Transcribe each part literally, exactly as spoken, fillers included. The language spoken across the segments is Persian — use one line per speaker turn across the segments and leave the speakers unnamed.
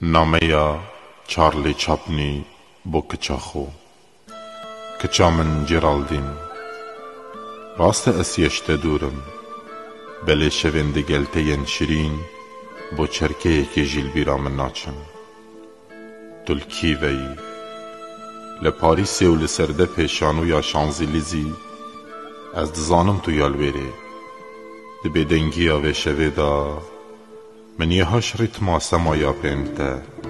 نامەیە چارلی چاپنی بۆ کچە خۆ. کچا من جێراڵدین، ڕاستە ئەسیەشتە دوورم، بەلێ شەوێن دەگەلتەیەن شرین، بۆ چەرکەیەکی ژیلبیرا من ناچم. تولکیڤەی لە پاریسێ و لە سەردە پێشانوویا شانزیلیزی، ئەس دزانم تو یالوێرێ di bêdengiya vê şevê da min yehaş rîtma semaya pên te.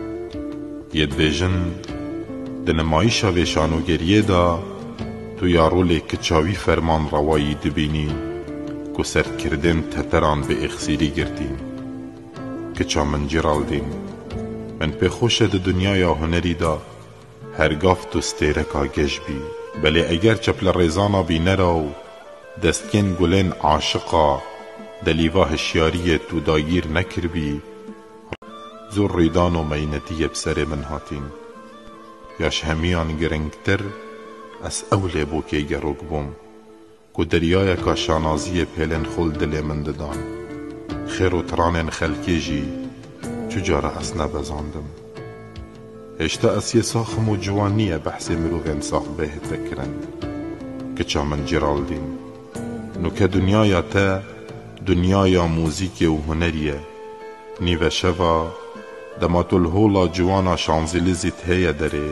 Yê dibêjin di nimayîşa vêşanogeriyê da tu ya rolê kiça wî ferman rawayî dibînî ku serkirdên teteran bi êxsîrî girtîn. Kiça min cîraldîn, min pê xweş e di dunyaya hunerî da hergav tu stêreka gej bî. Belê eger çepla rêzana bînera û destgên gulên aşiqa دلیوا هشیاریه تو داگیر نکربی، زور ریدان و مینتیه بسر من هاتین. یاش همیان گرنگتر از اوله بو که گروگ بوم، که دریای کاشانازی پیلن خول دل من ددان. خیر و ترانن خلکی جی چجاره از نبزاندم. اشتا اسی ساخم و جوانیه بحثی مروغن ساخ به تکرن. کچا من جرالدین، نو که دنیای تا دنیایا موزیک و هنریه. نیوه شوا دماتو الهولا جوانا شانزلیزیت هیا داره.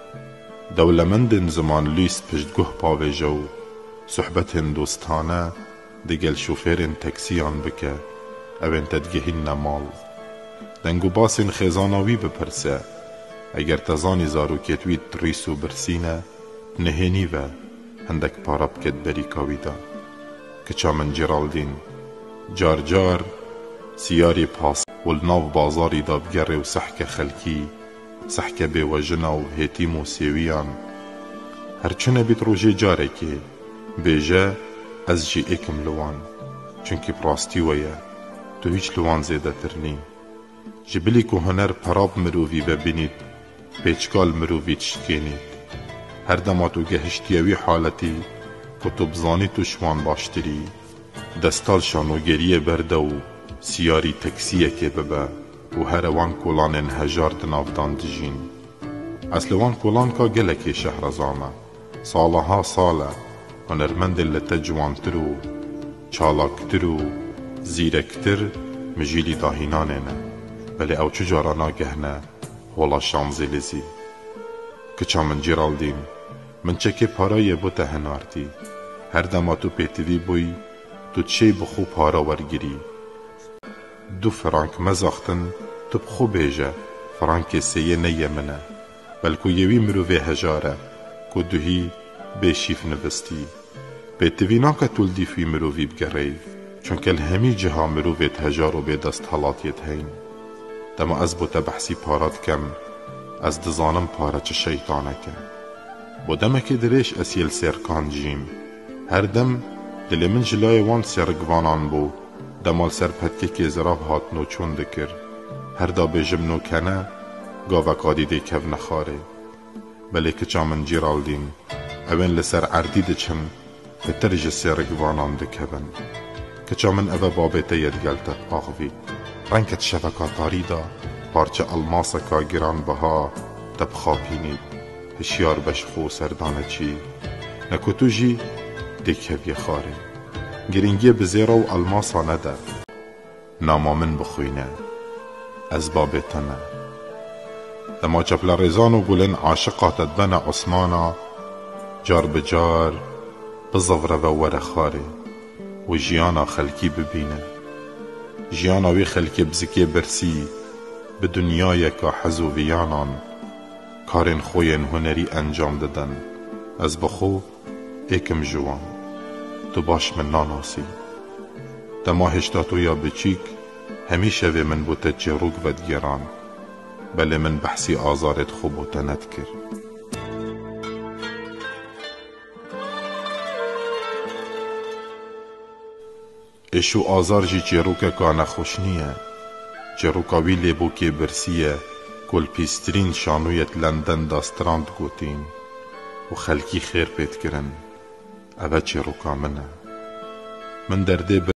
دولمندن زمان لیست پشتگوه پاویجو، صحبتن دوستانه دگل شوفیرن تکسیان بکه، اوین تدگهین نمال. دنگو باسن خیزاناوی بپرسه، اگر تزانی زاروکیتوی تریسو برسینه، نهینیوه هندک پارا بکت بریکاوی دا. کچا من جرالدین، جار جار سیاری پاس والناو بازاری دا بگره و سحک خلکی، سحک بی وجنا و هیتیم و سیویان. هرچنه بیت روژه جاره که بیجه از جی ایکم لوان، چونکی پراستی ویه تو هیچ لوان زیده ترنی. جبلی که هنر پراب مرووی ببینید، پیچکال مرووی تشتکینید. هر دماتو گهشتیوی حالتی که تو بزانی تو شوان باشتری، دستال شانوگریه برده و سیاری تکسیه که ببه و هر وان کولان هجار دنافدان دجین. اصل وان کولان که گلکی شهرزانه، سالها ساله هنرمند لتا جوانتر و چالاکتر و زیرکتر مجیلی داهینانه نه. ولی او چجارا ناگهنه هولا شانزلیزی. کچا من جیرالدین، من چکه پارای بوته هنارتی. هر دما تو پیتوی بوی تو چی بخو پارا ورگیری. دو فرانک مزاختن تو بخو بیجه فرانک سیه نیه منه، بلکو یوی مرووی هجاره که دوهی بیشیف نوستی. بیتوی ناکه تولدی فی مرووی بگره، چونکه الهمی جها مرووی هجار و بی دست حالاتیت هین. دما از بوتا بحثی پارات کم، از دزانم پارا چه شیطانه که. بودمه که دریش اسیل سرکان جیم، هر دم دل من جلای وان سرگوانان بو، دمال سرپتکی که زراب هات نو چون دکر. هر دا بیجم نو کنه گاوه کادی دی کف نخاره. بلی کچا من جیرالدین، اوین لسر عردی دچم فترج سرگوانان دکبن. کچا من اوه بابیته یدگلتت آغوی، رنگت شفکا تاری دا پارچه الماسکا گران بها تبخاپینید. هشیار بشخو سردانه چی نکو تو جی دیکهوی خاره. گرینگی بزیرا و الماسا نده، ناما من بخوینه از بابتنه. دما چپل ریزان و گلن عاشقاتت بنا عثمانا، جار بجار بزفره و ورخاره و جیانا خلکی ببینه. جیانا وی خلکی بزکی برسی به دنیای که حزوویانان کارن خوین هنری انجام دادن. از بخو ایکم جوان تو باش من ناناسی. دما هشتا تو یا بچیک همیشه و من بوته جروگ و دگران، بله من بحثی آزارت خوب بوته ندکر. ایشو آزار جی جروگه که نخوش نیه، جروگاوی لیبو که برسیه کل پیسترین شانویت لندن داستراند گوتین و خلکی خیر پیت کرن. اوه جروگا منه من درده